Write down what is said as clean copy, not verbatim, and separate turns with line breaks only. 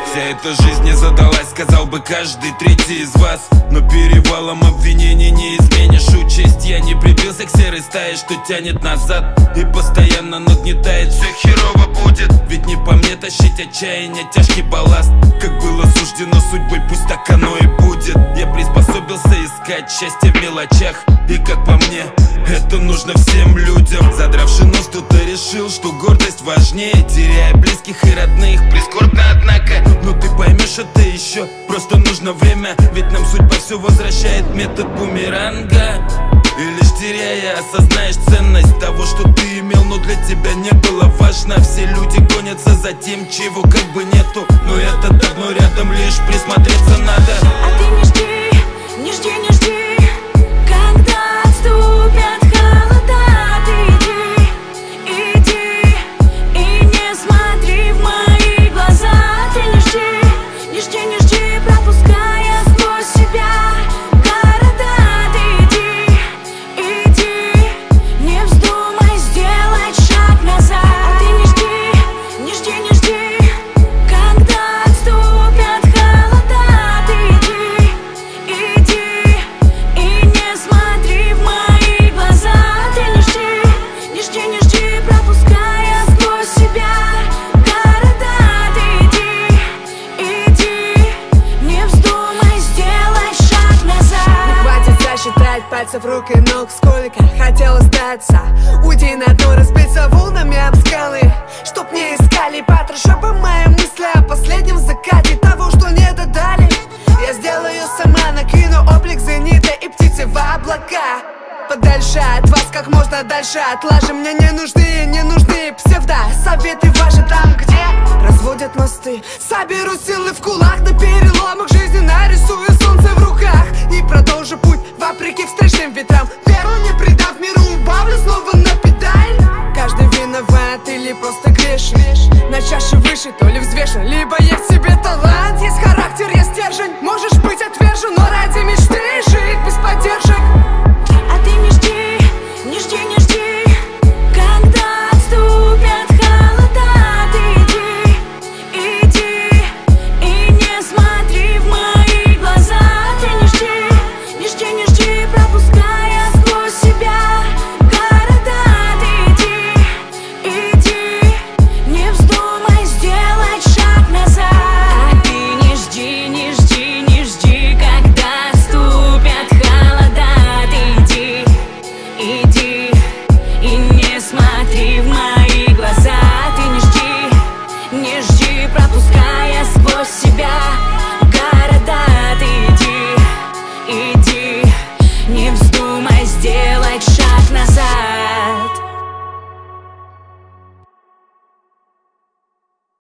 Вся эта жизнь не задалась, сказал бы каждый третий из вас. Но перевалом обвинений не изменишь участь. Я не прибился к серой стае, что тянет назад и постоянно нагнетает. Все херово будет, ведь не по мне тащить отчаяние, тяжкий балласт. Как было суждено судьбой, пусть так оно и будет. Я приспособился искать счастье в мелочах, и как по мне, это нужно всем людям. Задравший нос, кто-то решил, что гордость важнее, теряя близких и родных. Прискорбно, однако, но ты поймешь это еще, просто нужно время. Ведь нам судьба все возвращает, метод бумеранга. И лишь теряя, осознаешь ценность того, что ты имел, но для тебя не было важно. Все люди гонятся за тем, чего как бы нету, но это давно рядом, лишь присмотреться надо.
А ты не жди, не жди, не жди, когда отступят холода. Ты иди, и не смотри в мои глаза. Ты не жди, не жди, не жди, пропуская сквозь себя города. Ты иди, не вздумай сделать шаг назад. А ты не жди, не жди, не жди, когда отступят холода. Ты иди, и не смотри в мои глаза. Ты не жди, не жди, не жди, пропуская сквозь себя города. Ты иди, не вздумай сделать шаг назад.
Не хватит засчитать пальцев рук и ног, сколько хотел остаться. Уйди на дно, разбиться волнами об скалы, чтоб не искали по трущобам мои мысли о последнем закате того, что не додали. Я сделаю сама, накину облик зенита и птицы в облака. Подальше от вас, как можно дальше от лажи. Мне не нужны псевдо советы ваши там, где разводят мосты. Соберу силы в кулак, на переломах жизни нарисую солнце в руках и продолжу путь вопреки встречным ветрам. Веру